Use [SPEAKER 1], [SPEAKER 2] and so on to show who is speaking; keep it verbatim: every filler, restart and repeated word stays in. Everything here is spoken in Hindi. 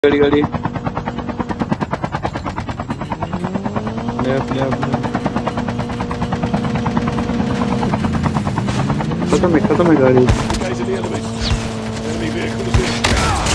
[SPEAKER 1] गाड़ी गाड़ी लेफ्ट लेफ्ट खत्म है खत्म है गाड़ी।
[SPEAKER 2] Located the enemy. Enemy vehicle is in.